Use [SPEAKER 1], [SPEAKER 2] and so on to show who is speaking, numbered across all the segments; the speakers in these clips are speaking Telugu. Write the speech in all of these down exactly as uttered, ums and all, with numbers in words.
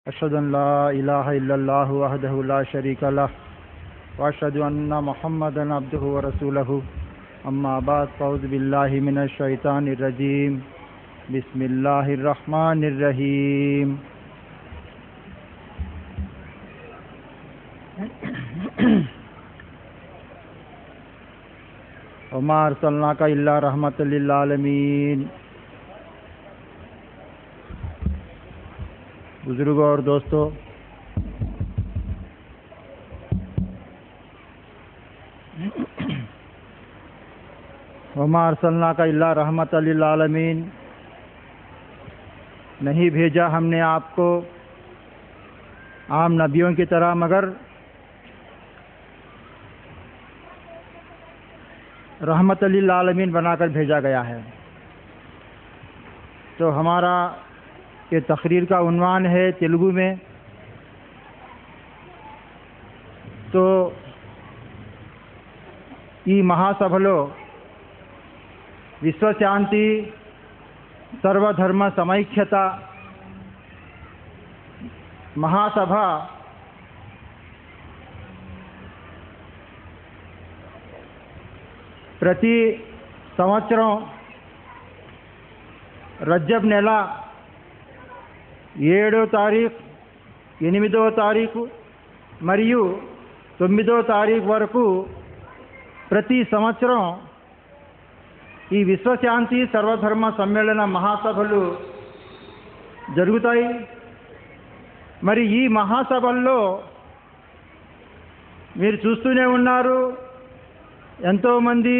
[SPEAKER 1] أشهد أن لا إله إلا الله وحده لا شريك له وأشهد أن محمدا عبده ورسوله أما بعد فأعوذ بالله من الشيطان الرجيم بسم الله الرحمن الرحيم وما أرسلناك إلا رحمة للعالمين. बुजुर्गों और दोस्तों, वमा अरसलनाका इल्ला रहमतल लिल आलमीन, नहीं भेजा हमने आपको आम नबियों की तरह मगर रहमतल लिल आलमीन बनाकर भेजा गया है. तो हमारा ये तकरीर का उन्वान है तेलुगु में. तो ఈ మహాసభలో విశ్వశాంతి సర్వధర్మ సమైక్యత మహాసభ ప్రతి సంవత్సరం రజబ్ నెల ఏడో తారీఖు, ఎనిమిదో తారీఖు మరియు తొమ్మిదో తారీఖు వరకు ప్రతి సంవత్సరం ఈ విశ్వశాంతి సర్వధర్మ సమ్మేళన మహాసభలు జరుగుతాయి. మరి ఈ మహాసభల్లో మీరు చూస్తూనే ఉన్నారు, ఎంతోమంది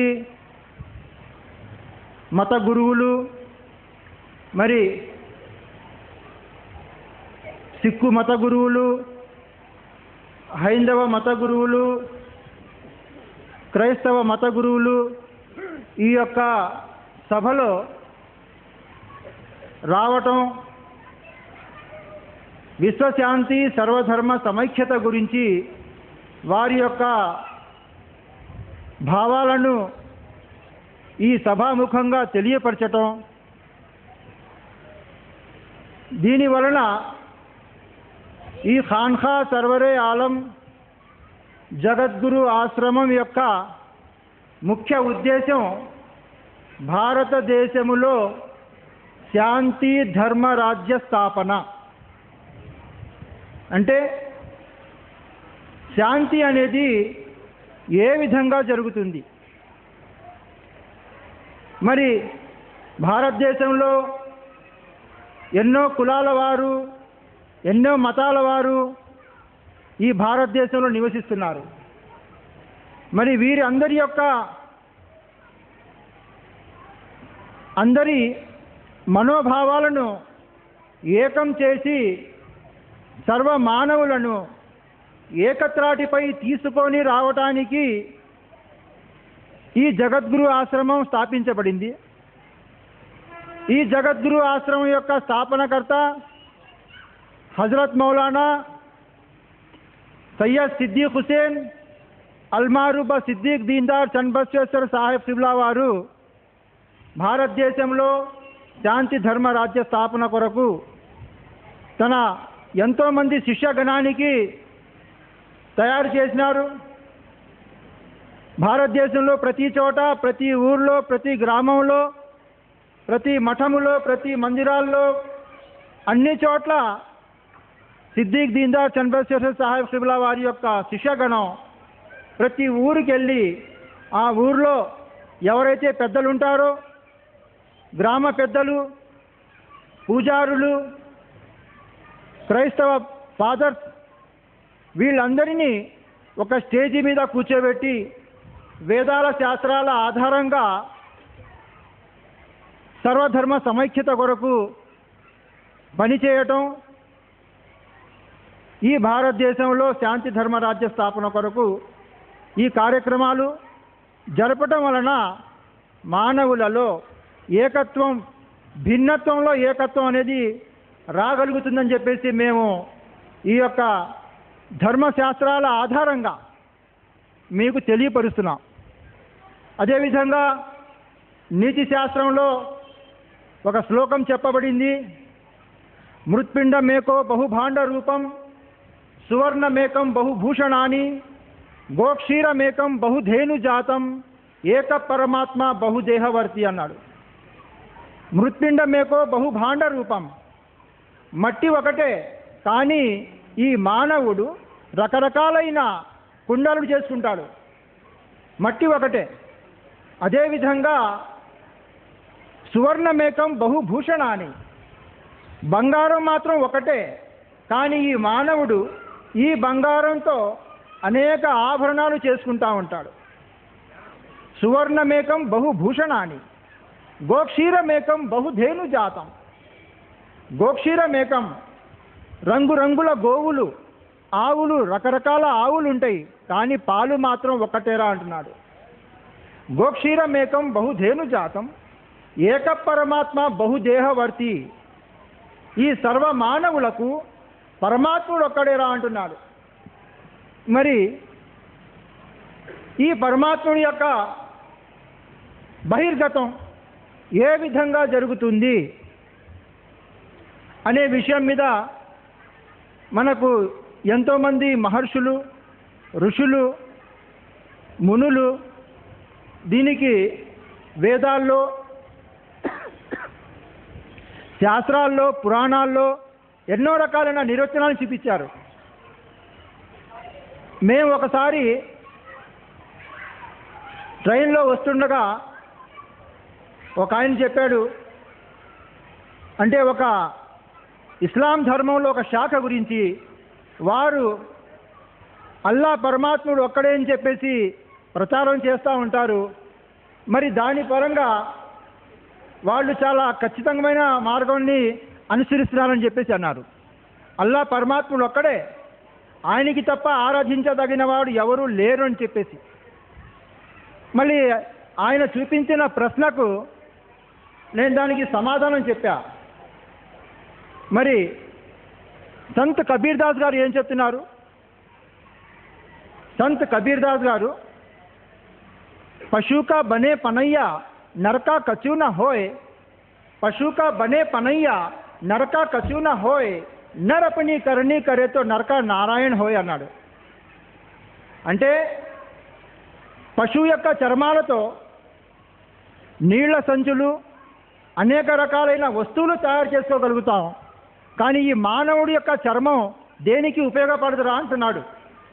[SPEAKER 1] మత గురువులు, మరి సిక్కు మత గురువులు, హైందవ మత గురువులు, క్రైస్తవ మత గురువులు ఈ యొక్క సభలో రావటం విశ్వశాంతి సర్వధర్మ సమైక్యత గురించి వారి యొక్క భావాలను ఈ సభాముఖంగా తెలియపరచటం, దీని వలన ఈ ఖాన్ఖా సర్వరే ఆలం జగద్గురు ఆశ్రమం యొక్క ముఖ్య ఉద్దేశం భారతదేశములో శాంతి ధర్మ రాజ్య స్థాపన. అంటే శాంతి అనేది ఏ విధంగా జరుగుతుంది? మరి భారతదేశంలో ఎన్నో కులాల వారు, ఎన్నో మతాల వారు ఈ భారతదేశంలో నివసిస్తున్నారు. మరి వీరి అందరి యొక్క అందరి మనోభావాలను ఏకం చేసి సర్వ మానవులను ఏకత్రాటిపై తీసుకొని రావటానికి ఈ జగద్గురు ఆశ్రమం స్థాపించబడింది. ఈ జగద్గురు ఆశ్రమం యొక్క స్థాపనకర్త హజరత్ మౌలానా సయ్యద్ సిద్దీక్ హుసేన్ అల్మారూబ సిద్దీక్ దీన్దార్ చంద్ బసవేశ్వర్ సాహెబ్ సిబ్లా వారు భారతదేశంలో శాంతి ధర్మ రాజ్య స్థాపన కొరకు తన ఎంతోమంది శిష్యగణానికి తయారు చేసినారు. భారతదేశంలో ప్రతి చోట, ప్రతి ఊర్లో, ప్రతి గ్రామంలో, ప్రతి మఠములో, ప్రతి మందిరాల్లో, అన్ని చోట్ల సిద్దీక్ దీన్దార్ చంద్ బసవేశ్వర్ సాహెబ్ సిబ్లా వారి యొక్క శిష్యగణం ప్రతి ఊరికి వెళ్ళి ఆ ఊరిలో ఎవరైతే పెద్దలు ఉంటారో, గ్రామ పెద్దలు, పూజారులు, క్రైస్తవ ఫాదర్స్, వీళ్ళందరినీ ఒక స్టేజీ మీద కూర్చోబెట్టి వేదాల శాస్త్రాల ఆధారంగా సర్వధర్మ సమైక్యత కొరకు పనిచేయటం, ఈ భారతదేశంలో శాంతి ధర్మ రాజ్య స్థాపన కొరకు ఈ కార్యక్రమాలు జరపటం వలన మానవులలో ఏకత్వం, భిన్నత్వంలో ఏకత్వం అనేది రాగలుగుతుందని చెప్పేసి మేము ఈ యొక్క ధర్మశాస్త్రాల ఆధారంగా మీకు తెలియపరుస్తున్నాం. అదేవిధంగా నీతి శాస్త్రంలో ఒక శ్లోకం చెప్పబడింది, మృత్పిండమేకో బహుభాండ రూపం సువర్ణమేకం బహుభూషణాని గోక్షీరమేకం బహుధేను జాతం ఏక పరమాత్మ బహుదేహవర్తి అన్నాడు. మృత్పిండమేకో బహుభాండ రూపం, మట్టి ఒకటే కానీ ఈ మానవుడు రకరకాలైన కుండలు చేసుకుంటాడు. మట్టి ఒకటే. అదేవిధంగా సువర్ణమేకం బహుభూషణాని, బంగారం మాత్రం ఒకటే కానీ ఈ మానవుడు ఈ బంగారంతో అనేక ఆభరణాలు చేసుకుంటా ఉంటాడు. సువర్ణమేకం బహుభూషణాని గోక్షీరమేకం బహుధేను జాతం, గోక్షీరమేకం రంగురంగుల గోవులు, ఆవులు, రకరకాల ఆవులు ఉంటాయి కానీ పాలు మాత్రం ఒక్కటేరా అంటున్నాడు. గోక్షీరమేకం బహుధేను జాతం ఏక పరమాత్మ బహుదేహవర్తి, ఈ సర్వ మానవులకు పరమాత్ముడు ఒక్కడేరా అంటున్నాడు. మరి ఈ పరమాత్ముడి యొక్క బహిర్గతం ఏ విధంగా జరుగుతుంది అనే విషయం మీద మనకు ఎంతోమంది మహర్షులు, ఋషులు, మునులు దీనికి వేదాల్లో, శాస్త్రాల్లో, పురాణాల్లో ఎన్నో రకాలైన నిర్వచనాలు చూపించారు. మేము ఒకసారి ట్రైన్లో వస్తుండగా ఒక ఆయన చెప్పాడు, అంటే ఒక ఇస్లాం ధర్మంలో ఒక శాఖ గురించి, వారు అల్లా పరమాత్ముడు ఒక్కడే అని చెప్పేసి ప్రచారం చేస్తూ ఉంటారు. మరి దాని పరంగా వాళ్ళు చాలా ఖచ్చితమైన మార్గాన్ని అనుసరిస్తున్నారని చెప్పేసి అన్నారు. అల్లా పరమాత్ముడు ఒక్కడే, ఆయనకి తప్ప ఆరాధించదగిన వాడు ఎవరూ లేరు అని చెప్పేసి. మళ్ళీ ఆయన చూపించిన ప్రశ్నకు నేను దానికి సమాధానం చెప్పా. మరి సంత్ కబీర్ దాస్ గారు ఏం చెప్తున్నారు? సంత్ కబీర్ దాస్ గారు పశుకా బనే పనయ్యా నరకా కచూన హోయ్, పశుకా బనే పనయ్యా నరకా కచూన హోయ్, నరపని కరణి కరేతో నరకా నారాయణ హోయ్ అన్నాడు. అంటే పశువు యొక్క చర్మాలతో నీళ్ల సంచులు, అనేక రకాలైన వస్తువులు తయారు చేసుకోగలుగుతాం కానీ ఈ మానవుడి యొక్క చర్మం దేనికి ఉపయోగపడదురా అంటున్నాడు.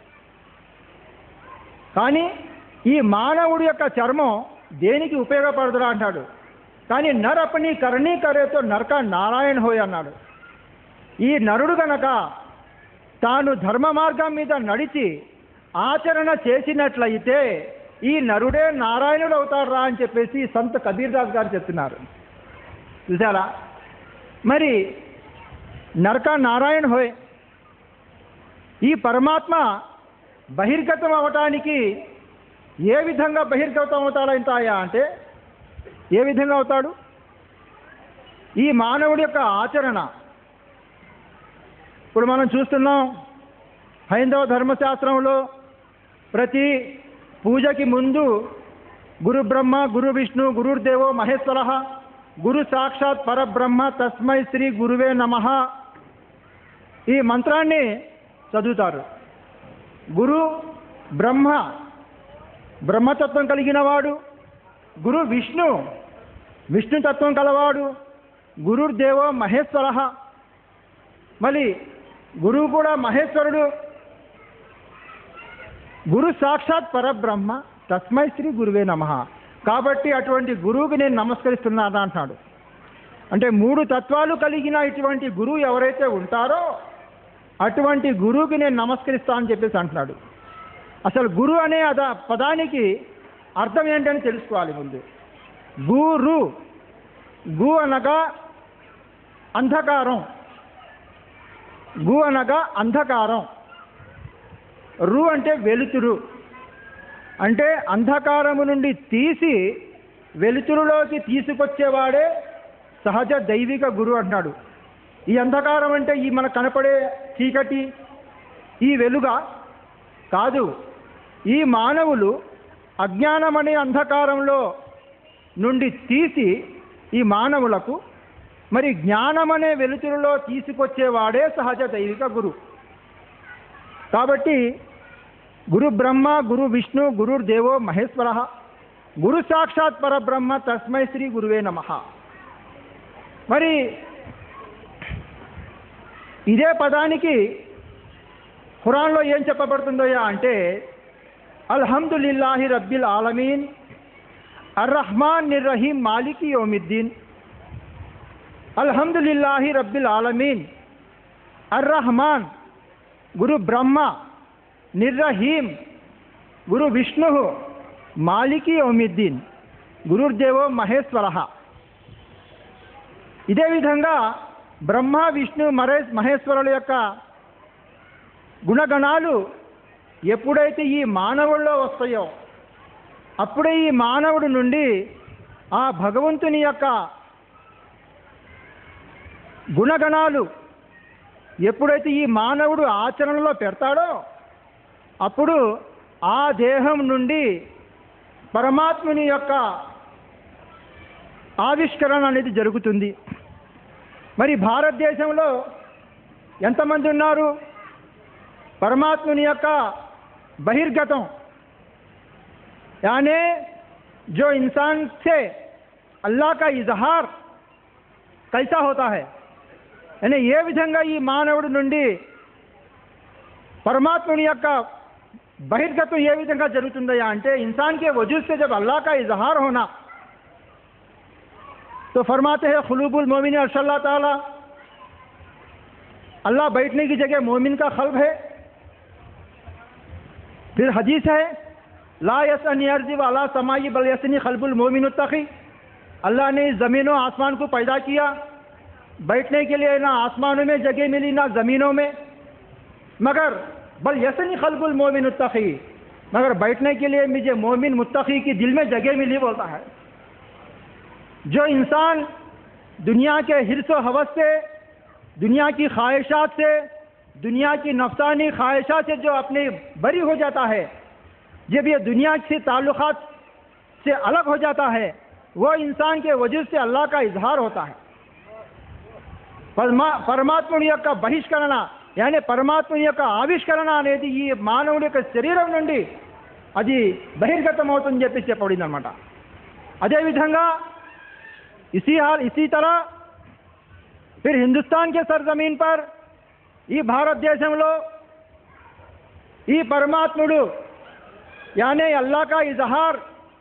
[SPEAKER 1] కానీ ఈ మానవుడి యొక్క చర్మం దేనికి ఉపయోగపడదురా అంటాడు. కానీ నరపని కరణీ కరేతో నరక నారాయణ హోయ్ అన్నాడు. ఈ నరుడు గనక తాను ధర్మ మార్గం మీద నడిచి ఆచరణ చేసినట్లయితే ఈ నరుడే నారాయణుడు అవుతారా అని చెప్పేసి సంత్ కబీర్ దాస్ గారు చెప్తున్నారు. చూసారా? మరి నరక నారాయణ హోయ్, ఈ పరమాత్మ బహిర్గతం అవటానికి ఏ విధంగా బహిర్గతం అవుతాడంటాయా అంటే ఏ విధంగా అవుతాడు? ఈ మానవుడి యొక్క ఆచరణ. ఇప్పుడు మనం చూస్తున్నాం హైందవ ధర్మశాస్త్రంలో ప్రతి పూజకి ముందు గురు బ్రహ్మ, గురు విష్ణు, గురుర్దేవో మహేశ్వర, గురు సాక్షాత్ పరబ్రహ్మ తస్మై శ్రీ గురువే నమః ఈ మంత్రాన్ని చదువుతారు. గురు బ్రహ్మ, బ్రహ్మతత్వం కలిగిన వాడు. గురు విష్ణు, విష్ణుతత్వం కలవాడు. గురుర్దేవో మహేశ్వర, మళ్ళీ గురువు కూడా మహేశ్వరుడు. గురు సాక్షాత్ పరబ్రహ్మ తస్మై శ్రీ గురువే నమః. కాబట్టి అటువంటి గురువుకి నేను నమస్కరిస్తున్నాను అంటున్నాడు. అంటే మూడు తత్వాలు కలిగిన ఇటువంటి గురువు ఎవరైతే ఉంటారో అటువంటి గురువుకి నేను నమస్కరిస్తా అని చెప్పేసి అంటున్నాడు. అసలు గురు అనే అద పదానికి అర్థం ఏంటని తెలుసుకోవాలి ముందు. గురు, గు అనగా అంధకారం, గు అనగా అంధకారం, రు అంటే వెలుతురు. అంటే అంధకారము నుండి తీసి వెలుతురులోకి తీసుకొచ్చేవాడే సహజ దైవిక గురువు అంటున్నాడు. ఈ అంధకారం అంటే ఈ మనకు కనపడే చీకటి, ఈ వెలుగా కాదు. ఈ మానవులు అజ్ఞానం అనే అంధకారంలో నుండి తీసి ఈ మానవులకు మరి జ్ఞానం అనే వెలుతురులో తీసుకొచ్చేవాడే సహజ దైవిక గురు. కాబట్టి గురు బ్రహ్మ, గురు విష్ణు, గురుర్దేవో మహేశ్వర, గురు సాక్షాత్ పరబ్రహ్మ, తస్మై శ్రీ గురువే నమః. మరి ఇదే పదానికి ఖురాన్లో ఏం చెప్పబడుతుందోయా అంటే, అల్హమ్దులిల్లాహి రబ్బిల్ ఆలమీన్ అర్రహ్మాన్ నిర్రహీం మాలికి యౌమిద్దీన్. అల్హమ్దులిల్లాహి రబ్బిల్ ఆలమీన్ అర్రహ్మాన్ గురు బ్రహ్మ, నిర్రహీం గురు విష్ణు, మాలికి యౌమిద్దీన్, గురుర్దేవో మహేశ్వర. ఇదే విధంగా బ్రహ్మ, విష్ణు, మరే మహేశ్వరుల యొక్క గుణగణాలు ఎప్పుడైతే ఈ మానవుల్లో వస్తాయో అప్పుడే ఈ మానవుడి నుండి ఆ భగవంతుని యొక్క గుణగణాలు ఎప్పుడైతే ఈ మానవుడు ఆచరణలో పెడతాడో అప్పుడు ఆ దేహం నుండి పరమాత్ముని యొక్క ఆవిష్కరణ అనేది జరుగుతుంది. మరి భారతదేశంలో ఎంతమంది ఉన్నారు పరమాత్ముని యొక్క బహిర్గతం, यानी जो इंसान से अल्लाह का इजहार कैसा होता है, यानी ये विधंगा ఈ మానవుడి నుండి परमात्मुनि యొక్క बहिर्गतम ये विधंगा जరుగుతుందయా అంటే इंसान के वजूद से जब अल्लाह का इजहार होना, तो फरमाते हैं खुलूबुल मोमिन अर्शल्लाह ताला, अल्लाह बैठने की जगह मोमिन का खल्ब है. फिर हदीस है ला यसनी अर्ज़ वाला समाई बल यसनी खल्बुल मोमिन तक़ी. अल्लाह ने इस ज़मीनों आसमान को पैदा किया, बैठने के लिए ना आसमानों में जगह मिली ना ज़मीनों में, मगर बल यसनी खल्बुल मोमिन तक़ी, मगर बैठने के लिए मुझे मोमिन मुत्तक़ी की दिल में जगह मिली बोलता है. जो इंसान दुनिया के हिर्स व हवस से, दुनिया की ख्वाहिशात से, दुनिया की नफसानी ख्वाहिशात से जो अपने बरी हो जाता है, जब ये दुनिया से ताल्लुक़ात से अलग हो जाता है, वो इंसान के वजूद से अल्लाह का इजहार होता है. పరమా పరమాత్ముని యొక్క బహిష్కరణ, యాని పరమాత్ముని యొక్క ఆవిష్కరణ అనేది ఈ మానవుడి యొక్క శరీరం నుండి అది బహిర్గతం అవుతుందని చెప్పి చెప్పబడింది అన్నమాట. అదేవిధంగా इसी हाल इसी तरह फिर हिंदुस्तान के सरजमीन पर ఈ భారతదేశంలో ఈ పరమాత్ముడు यानी अल्लाह का इजहार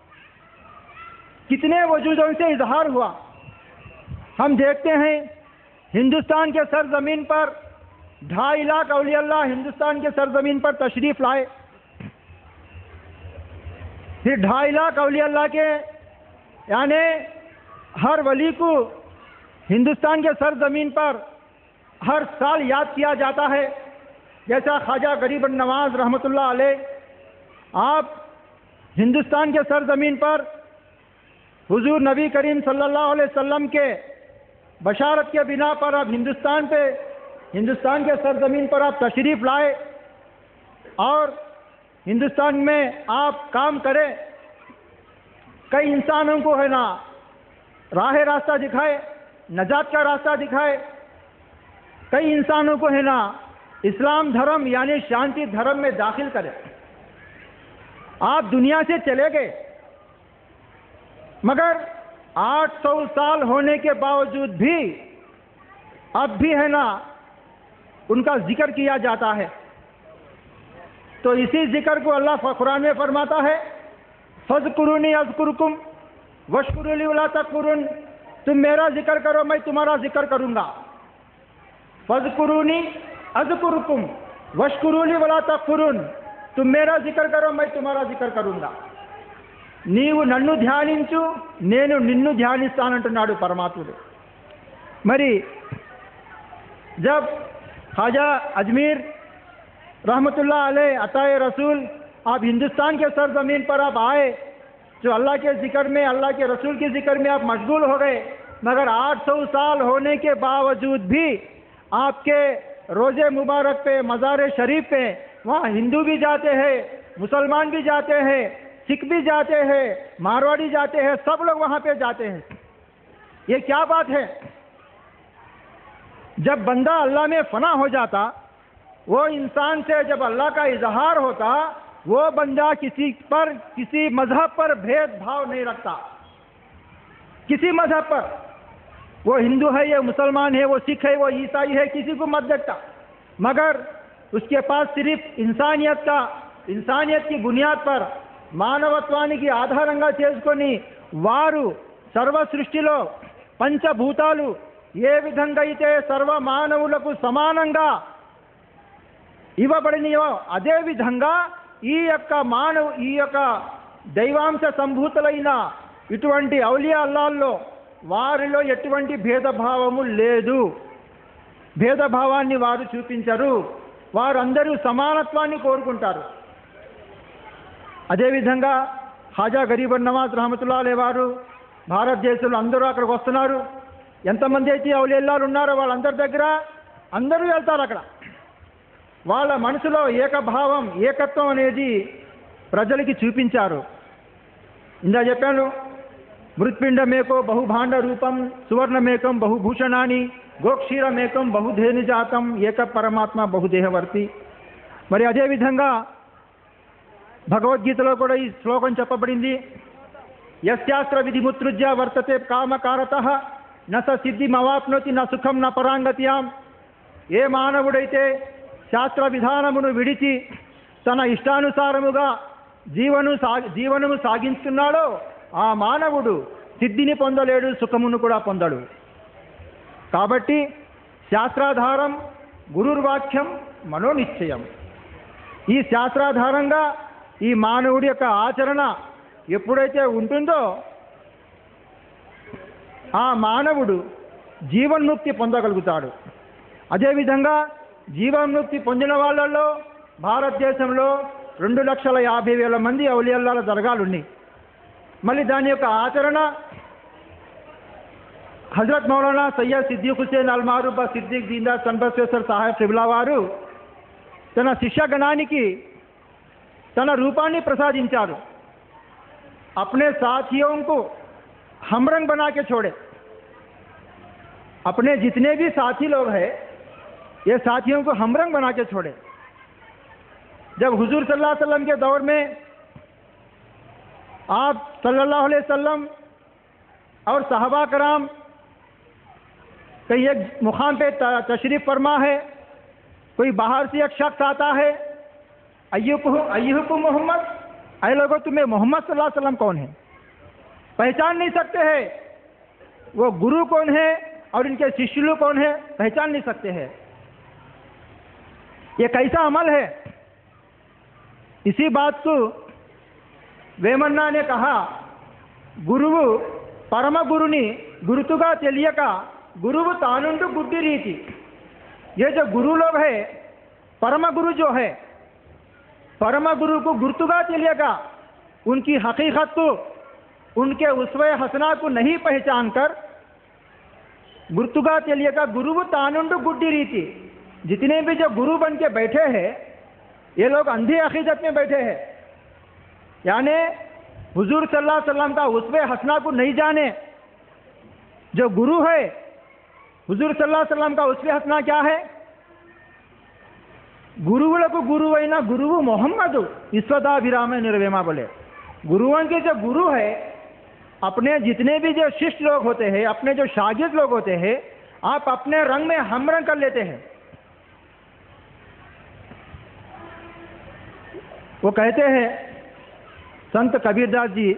[SPEAKER 1] कितने वजूदों से इजहार हुआ. हम देखते हैं हिंदुस्तान के सरजमीन पर ढाई लाख औलिया अल्लाह हिंदुस्तान के सरजमीन पर तशरीफ़ लाए. फिर ढाई लाख औलिया अल्लाह के यानी हर वली को हिंदुस्तान के सरजमीन पर हर साल याद किया जाता है. जैसा ख्वाजा गरीब नवाज रहमतुल्लाह अलैह, आप हिंदुस्तान के सरजमीन पर हुजूर नबी करीम सल्लल्लाहु अलैहि वसल्लम के बशारत के बिना पर आप हिंदुस्तान पे हिंदुस्तान के सरजमीन पर आप तशरीफ़ लाए और हिंदुस्तान में आप काम करें. कई इंसानों को है ना राह रास्ता दिखाए, नजात का रास्ता दिखाए. कई इंसानों को है ना इस्लाम धर्म यानी शांति धर्म में दाखिल करें. आप दुनिया से चले गए, मगर आठ सौ साल होने के बावजूद भी अब भी है ना उनका जिक्र किया जाता है. तो इसी जिक्र को अल्लाह कुरान में फरमाता है फज़कुरूनी अज़कुरुकुम वशकुरूली वला तकफुरुन, तुम मेरा जिक्र करो मैं तुम्हारा जिक्र करूँगा. फज़कुरूनी अज़कुरुकुम वशकुरूली वला तकफुरुन, तुम मेरा जिक्र करो मैं तुम्हारा जिक्र करूँगा. నీవు నన్ను ధ్యానించు నేను నిన్ను ధ్యానిస్తానంటున్నాడు పరమాత్ముడు. మరి जब ख्वाजा अजमेर रहमतुल्लाह अलैह अताए रसूल आप हिंदुस्तान के सरजमीन पर आप आए, जो अल्लाह के ज़िक्र में अल्लाह के रसूल के ज़िक्र में आप मशगूल हो गए, मगर आठ सौ साल होने के बावजूद भी आपके रोज़े मुबारक पे मज़ार शरीफ पे वहाँ हिंदू भी जाते हैं, मुसलमान भी जाते हैं, सिख भी जाते हैं, मारवाड़ी जाते हैं, सब लोग वहाँ पे जाते हैं. ये क्या बात है? جب بندہ اللہ میں فنا ہو جاتا، وہ انسان سے جب اللہ کا اظہار ہوتا، وہ بندہ کسی پر کسی مذہب پر بھید بھاؤ نہیں رکھتا، کسی مذہب پر، وہ ہندو ہے یا مسلمان ہے، وہ سکھ ہے، وہ عیسائی ہے، کسی کو مت دیکھتا، مگر اس کے پاس صرف انسانیت کا انسانیت کی بنیاد پر మానవత్వానికి ఆధారంగా చేసుకొని వారు సర్వ సృష్టిలో పంచభూతాలు ఏ విధంగా అయితే సర్వ మానవులకు సమానంగా ఇవ్వబడినయో అదే విధంగా ఈ యొక్క మానవ ఈ యొక్క దైవాంశ సంభూతులైన ఇటువంటి ఔలియా అల్లాహ్లో వారిలో ఎటువంటి భేదభావము లేదు, భేదభావాన్ని వారు చూపించరు, వారందరూ సమానత్వాన్ని కోరుకుంటారు. అదేవిధంగా హాజా గరీబ్ నవాజ్ రహమతుల్లాహి అలైహి వారు భారతదేశంలో అందరూ అక్కడికి వస్తున్నారు. ఎంతమంది అయితే ఔలియాలు ఉన్నారో వాళ్ళందరి దగ్గర అందరూ వెళ్తారు. అక్కడ వాళ్ళ మనసులో ఏకభావం ఏకత్వం అనేది ప్రజలకి చూపించారు. ఇందా చెప్పాను, మృత్పిండమేకో బహుభాండ రూపం సువర్ణమేకం బహుభూషణాని గోక్షీరమేకం బహుధేను జాతం ఏక పరమాత్మ బహుదేహవర్తి. మరి అదేవిధంగా భగవద్గీతలో కూడా ఈ శ్లోకం చెప్పబడింది. యస్యాస్త్ర విధిముత్సృజ్య వర్తతే కామకారతః న స సిద్ధిమవాప్నోతి న సుఖం న పరాంగత్యాం. ఏ మానవుడైతే శాస్త్ర విధానమును విడిచి తన ఇష్టానుసారముగా జీవను సాగి జీవనము సాగించుతున్నాడో ఆ మానవుడు సిద్ధిని పొందలేడు, సుఖమును కూడా పొందడు. కాబట్టి శాస్త్రాధారం గురుర్వాక్యం మనోనిశ్చయం. ఈ శాస్త్రాధారంగా ఈ మానవుడి యొక్క ఆచరణ ఎప్పుడైతే ఉంటుందో ఆ మానవుడు జీవన్ముక్తి పొందగలుగుతాడు. అదేవిధంగా జీవన్ముక్తి పొందిన వాళ్ళల్లో భారతదేశంలో రెండు లక్షల యాభై వేల మంది ఔలియాల దర్గాలు ఉన్నాయి. మళ్ళీ దాని యొక్క ఆచరణ హజరత్ మౌలానా సయ్యద్ సిద్దిక్ హుసేన్ అల్ మారూఫ్ సిద్దిక్ దీన్దార్ చంద్రశేఖర్ సాహెబ్ సిబ్లా వారు తన శిష్యగణానికి తన రూపాన్ని ప్రసాదించారు. अपने साथियों को हमरंग बना के छोड़े. अपने जितने भी साथी लोग हैं ये साथियों को हमरंग बना के छोड़े. जब हुजूर सल्लल्लाहु अलैहि वसल्लम के दौर में आप सल्लल्लाहु अलैहि वसल्लम और सहाबा कराम कहीं एक मुकाम पे तशरीफ़ फरमा है, कोई बाहर से एक शख्स आता है, अय्युकुम अय्युकुम मोहम्मद, ऐ लोगों तुम्हें मोहम्मद सल्लल्लाहु अलैहि वसल्लम कौन है पहचान नहीं सकते हैं, वो गुरु कौन है और इनके शिष्य लोग कौन है पहचान नहीं सकते हैं. ये कैसा अमल है? इसी बात को వేమన్నా ने कहा, గురువు పరమ గురుని గురుతుగా తెలియక గురువు తానుండు గుడ్డి రీతి. ये जो गुरु लोग है, परम गुरु जो है, परम गुरु को गुर्तुगा తెలియగా उनकी हकीकत को उनके उस्वे हसना को नहीं पहचान कर गुर्तुगा తెలియగా गुरु तानुंड गुड्डी रीति. जितने भी जो गुरु बन के बैठे हैं ये लोग अंधी अकीदत में बैठे हैं, यानी हुजूर सल्लल्लाहु अलैहि वसल्लम का उस्वे हसना को नहीं जाने. जो गुरु है हुजूर सल्लल्लाहु अलैहि वसल्लम का उस्वे हसना क्या है? गुरुవులకు गुरु అయిన गुरुవు मोहम्मद विश्वदाभिराम निर्वेमा बोले. गुरुओं के जो गुरु है अपने जितने भी जो शिष्य लोग होते हैं, अपने जो शागिर्द लोग होते हैं, आप अपने रंग में हमरंग कर लेते हैं. वो कहते हैं संत कबीरदास जी,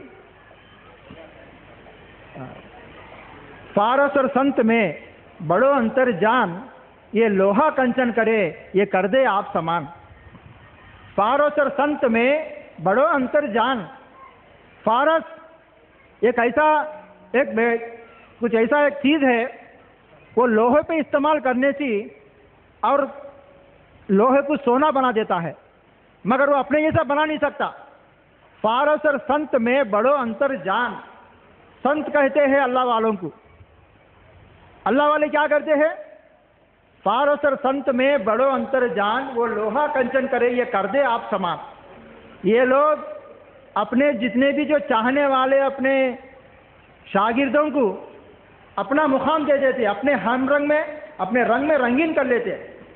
[SPEAKER 1] फारस और संत में बड़ो अंतर जान, ये लोहा कंचन करे ये कर दे आप समान. फारस और संत में बड़ो अंतर जान. फारस एक ऐसा एक कुछ ऐसा एक चीज़ है वो लोहे पे इस्तेमाल करने से और लोहे को सोना बना देता है, मगर वो अपने जैसा बना नहीं सकता. फारस और संत में बड़ो अंतर जान. संत कहते हैं अल्लाह वालों को. अल्लाह वाले क्या करते हैं? फारस और संत में बड़ो अंतर जान, वो लोहा कंचन करे ये कर दे आप समान. ये लोग अपने जितने भी जो चाहने वाले अपने शागिर्दों को अपना मुकाम दे देते, अपने हम रंग में اپنے رنگ میں رنگین کر لیتے.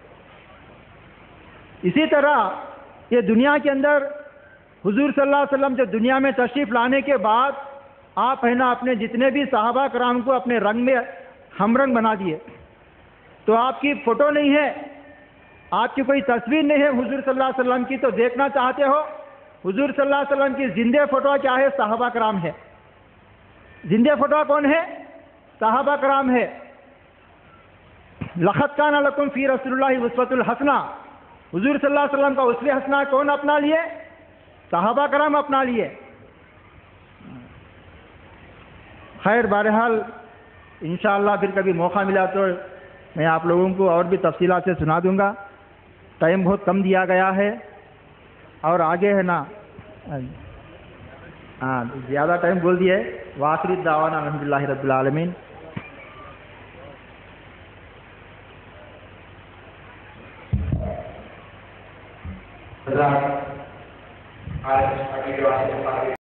[SPEAKER 1] اسی طرح یہ دنیا کے اندر حضور صلی اللہ علیہ وسلم جو دنیا میں تشریف لانے کے بعد آپ ہے نا اپنے جتنے بھی صحابہ کرام کو اپنے رنگ میں ہم رنگ بنا دیے. تو آپ کی فوٹو نہیں ہے, آپ کی کوئی تصویر نہیں ہے حضور صلی اللہ علیہ وسلم کی, تو دیکھنا چاہتے ہو حضور صلی اللہ علیہ وسلم کی زندہ فوٹو کیا ہے؟ صحابہ کرام ہے. زندہ فوٹو کون ہے؟ صحابہ کرام ہے. لقد کان لکم فی رسول اللہ اسوۃ الحسنہ, حضور صلی اللہ علیہ وسلم کا اسوہ حسنہ کون اپنا لیے؟ صحابہ کرام اپنا لیے. خیر بہرحال انشاءاللہ پھر کبھی موقع ملا تو میں آپ لوگوں کو اور بھی تفصیلات سے سنا دوں گا. ٹائم بہت کم دیا گیا ہے اور آگے ہے نا ہاں زیادہ ٹائم بول دیے. وآخر دعوانا الحمد للہ رب العالمین.
[SPEAKER 2] آج